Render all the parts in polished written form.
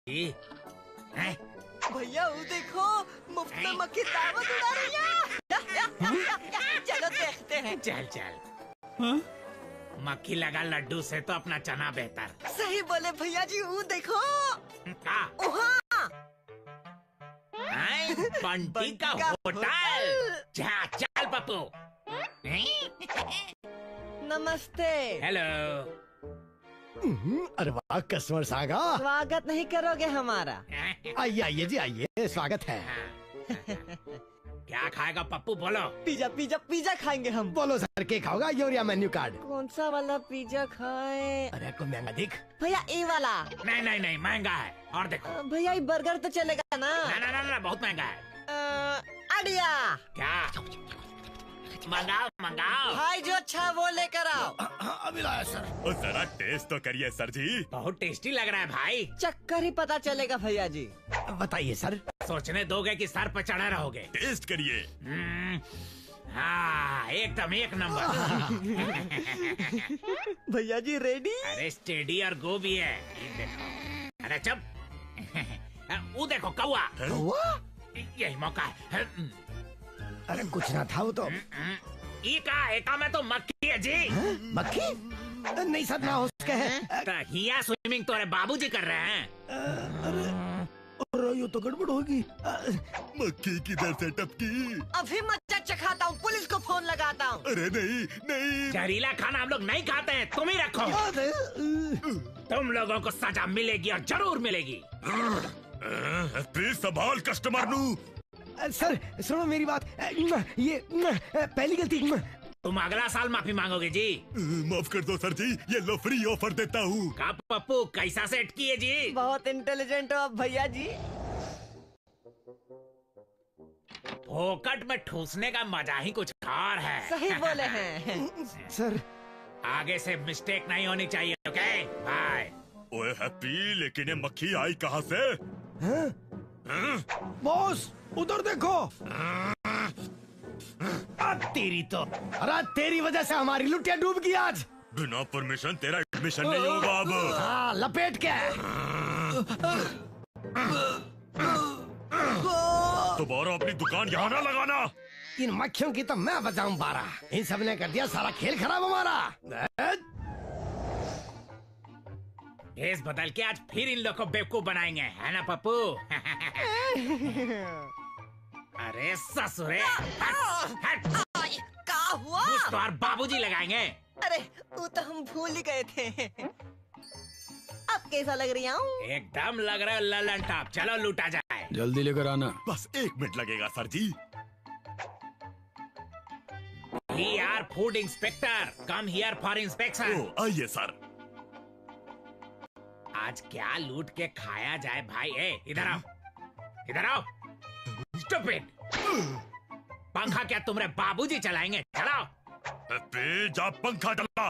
हैं? भैया वो देखो, मुफ्त में मक्खी दावत उड़ा रही है। चलो देखते हैं। चल चल। मक्खी लगा लड्डू से तो अपना चना बेहतर। सही बोले भैया जी, वो देखो। का? बंटी का होटल। चल पप्पू। नमस्ते। हेलो। अरे वाह, कस्टमर्स आ गया। स्वागत नहीं करोगे हमारा? आइए आइए जी, आइए, स्वागत है। क्या खाएगा पप्पू, बोलो। पिज्जा पिज्जा पिज्जा खाएंगे हम। बोलो सर, क्या खाओगा? योरिया मेन्यू कार्ड। कौन सा वाला पिज्जा खाए? अरे को महंगा दिख। भैया ये वाला। नहीं नहीं नहीं, महंगा है। और देखो। भैया ये बर्गर तो चलेगा ना? ना ना ना, बहुत महंगा है। आइडिया। क्या? मंगाओ मंगाओ। भाई जो अच्छा वो लेकर आओ। अभी लाया सर। जरा टेस्ट तो करिए सर जी। बहुत टेस्टी लग रहा है भाई। चक्कर ही पता चलेगा भैया जी। बताइए सर। सोचने दोगे कि सर पर चढ़े रहोगे? टेस्ट करिए। हाँ, एकदम एक नंबर। भैया जी रेडी? अरे स्टेडी और गो भी है। ये देखो। अरे चुप। वो देखो कौआ। यही मौका है। अरे कुछ ना था वो तो। एका में तो मक्खी है जी। मक्खी? नहीं सर, ना हो सके है। तो हिया स्विमिंग तो बाबूजी कर रहे हैं। अरे ये तो गड़बड़ होगी। मक्खी किधर से टपकी? अभी मजा चखाता हूँ, पुलिस को फोन लगाता हूँ। अरे नहीं नहीं। जहरीला खाना हम लोग नहीं खाते हैं, तुम ही रखो। तुम लोगों को सजा मिलेगी और जरूर मिलेगी। प्लीज संभाल कस्टमर नू। सर सुनो मेरी बात, ये पहली गलती। तुम अगला साल माफी मांगोगे जी। माफ कर दो सर जी, ये लो फ्री ऑफर देता हूँ। का पप्पू कैसा सेट किए जी? बहुत इंटेलिजेंट हो आप भैया जी। फोकट में ठूसने का मजा ही कुछ और है। सही बोले हैं। सर आगे से मिस्टेक नहीं होनी चाहिए, ओके बाय। ओए हैप्पी, लेकिन ये मक्खी आई कहाँ से? बॉस उधर देखो। तेरी तो, अरे तेरी वजह से हमारी लुटिया डूब गई आज। बिना परमिशन तेरा एडमिशन नहीं होगा अब। हाँ, लपेट के। दोबारा अपनी दुकान यहाँ ना लगाना। इन मक्खियों की तो मैं बजाऊं 12। इन सब ने कर दिया सारा खेल खराब हमारा। भेस बदल के आज फिर इन लोग को बेवकूफ बनाएंगे, है ना पप्पू? अरे ससुरे, क्या हुआ? तो और बाबूजी लगाएंगे। अरे वो तो हम भूल ही गए थे। अब कैसा लग रही हूँ? एकदम लग रहा है ललन टॉप। चलो लूटा जाए। जल्दी लेकर आना। बस 1 मिनट लगेगा sir ji. We are food inspector. Come here for inspection. ओ आइए सर। आज क्या लूट के खाया जाए भाई? इधर आओ, इधर आओ। Stupid. पंखा क्या तुम्हारे बाबूजी चलाएंगे? चलाओ। हैप्पी जा पंखा डला।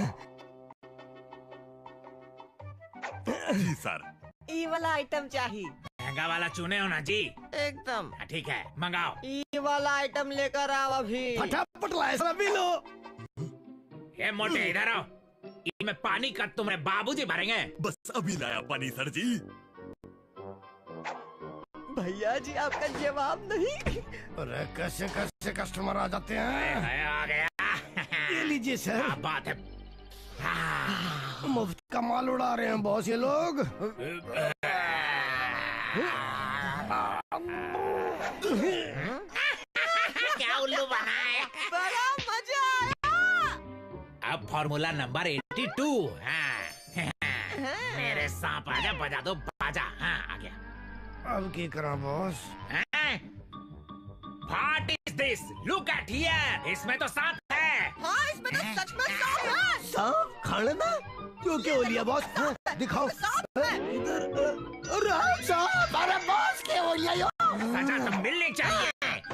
जी सर। ये वाला आइटम चाहिए। महंगा वाला चुने हो ना जी? एकदम। ठीक है, मंगाओ। ये वाला आइटम लेकर आओ अभी। फटाफट लाए सर, अभी लो। ये मोटे इधर आओ। इसमें पानी का तुम्हारे बाबूजी भरेंगे। बस अभी लाया पानी सर जी। भैया जी आपका जवाब नहीं। अरे कैसे कैसे कस्टमर आ जाते हैं। आ गया। ये लीजिए सर। क्या बात है। मुफ्त का माल उड़ा रहे हैं बॉस ये लोग। क्या उल्लू बना है? बड़ा मजा आया। अब फॉर्मूला नंबर 82। मेरे सांप आजा, बजा दो बाजा। हाँ आ गया। अब क्या करा boss? What is this? Look at here. इसमें तो सांप है। हाँ इसमें तो सच में सांप है। सांप खाने में? क्यों क्या हो लिया बॉस? दिखाओ। इधर। अरे सांप! अरे बॉस क्या हो लिया यो? सजा तो मिलनी चाहिए।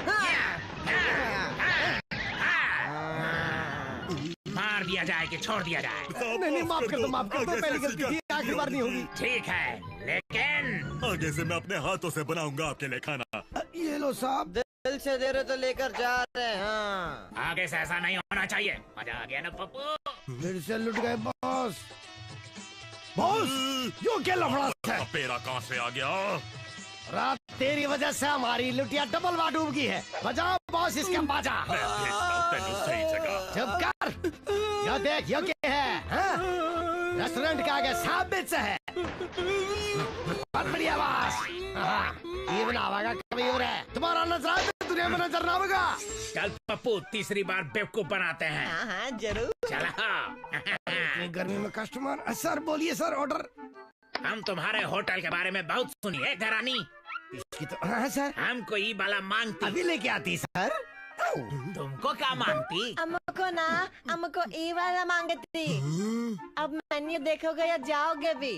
मार दिया जाए कि छोड़ दिया जाए? नहीं नहीं, माफ कर दो, माफ कर दो। पहली गलती थी, आखिरी बार नहीं होगी। ठीक है, लेकिन आगे से मैं अपने हाथों से बनाऊंगा आपके लिए खाना। ये लो साहब। दिल से दे रहे तो लेकर जा रहे हैं। हाँ। आगे से ऐसा नहीं होना चाहिए। मजा आ गया ना पप्पू? फिर से लुट गए बॉस। बॉस यो क्या लफड़ा है? पेरा कहाँ से आ गया? रात तेरी वजह से हमारी लुटिया डबल बार डूब गई है। बजाओ बॉस इसका बाजा। मैं भेजता हूँ तेनू सही जगह। चुप कर। यो देख यो क्या है हाँ? रेस्टोरेंट के आगे सांप बेच है। बहुत बड़ी आवाज। हाँ, ये बनावागा कभी हो रहा है। तुम्हारा नजर दुनिया में नजर ना होगा। चल पप्पू तीसरी बार बेवकूफ बनाते हैं। हाँ हाँ जरूर। चला इतनी गर्मी में कस्टमर। सर बोलिए सर ऑर्डर। हम तुम्हारे होटल के बारे में बहुत सुनिए घरानी। इसकी तो हाँ सर। हमको ये वाला मांगती। अभी लेके आती सर। तुमको क्या मांगती? हमको ये वाला मांगती। अब मेन्यू देखोगे या जाओगे भी?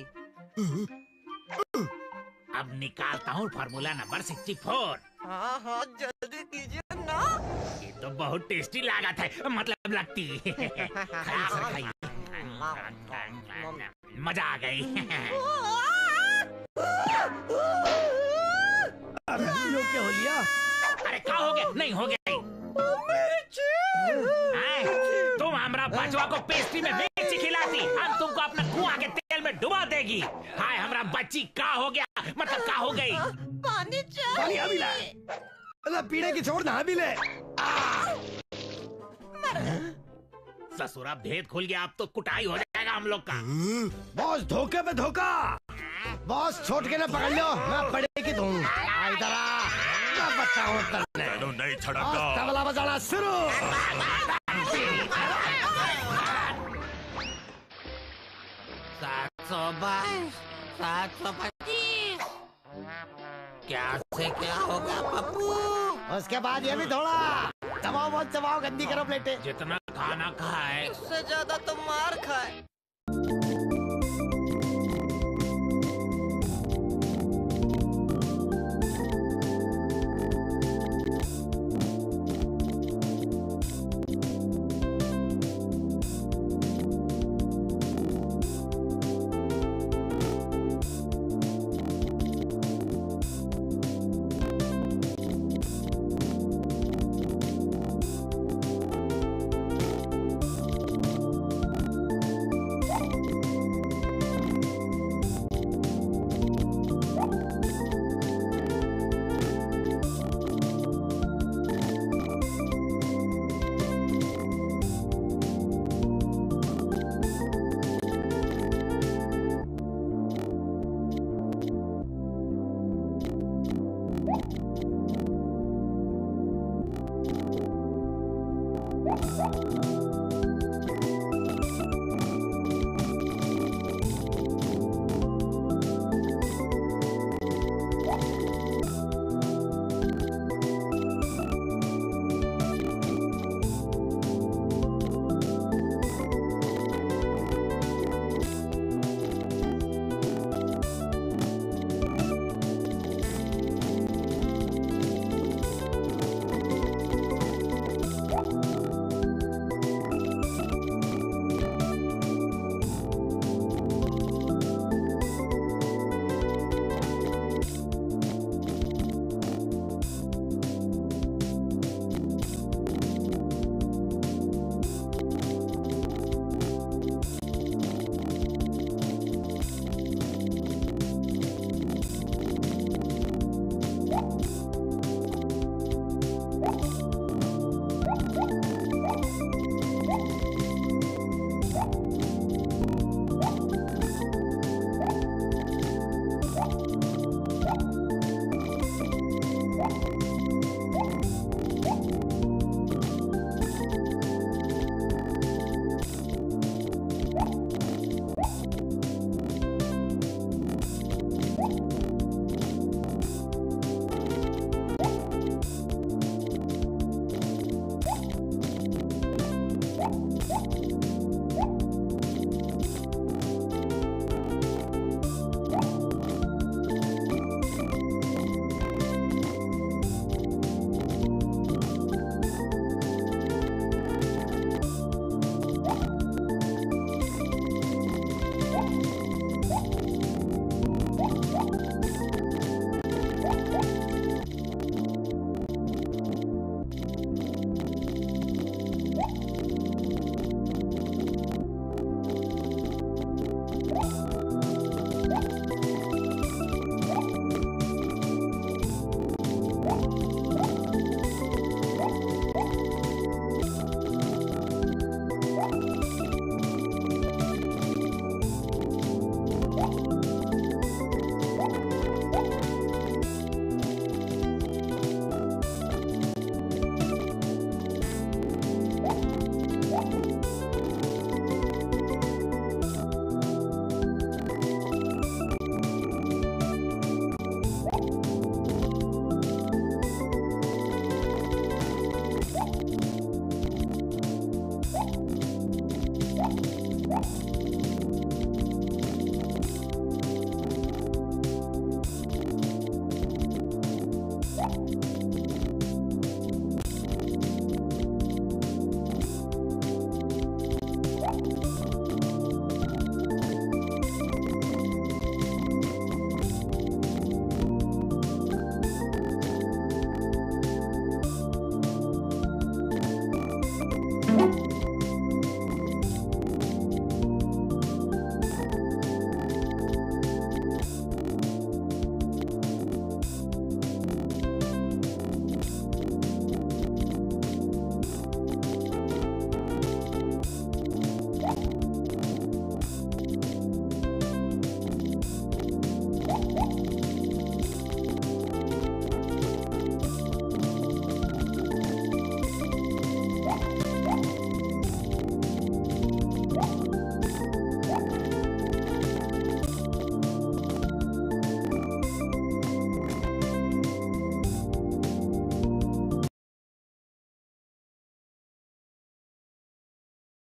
अब निकालता हूँ फॉर्मूला नंबर 64। हाँ हाँ जल्दी कीजिए ना। ये तो बहुत टेस्टी लागत है, मतलब लगती। खाइए सर, खाइए। मजा आ गई। अरे यो क्या हो लिया? अरे क्या हो गया? नहीं हो गया। तुम हमारा बचवा को पेस्ट्री में मिर्ची खिलाती, हम तुमको अपना कुआं के तेल में डुबा देगी। हाय हमारा बच्ची क्या हो गया, मतलब क्या हो गई? पानी चाहिए। पानी अभी ला। अरे पीने की छोड़ ना भी ले। ससुरा भेद खुल गया, अब तो कुटाई हो जाएगा हम लोग का। बॉस धोखे पे धोखा। बॉस छोट के ना पकड़ लो, मैं बड़े की दूं। इधर आ, मैं बताऊं तुमने। तेनू नहीं बॉस छड़का। तबला बजाना शुरू। 722, 725। क्या से क्या हो गया पप्पू? उसके बाद ये भी थोड़ा चबाओ, बहुत चबाओ, गंदी करो प्लेटें। जितना खाना खाए इससे ज्यादा तो मार खाए।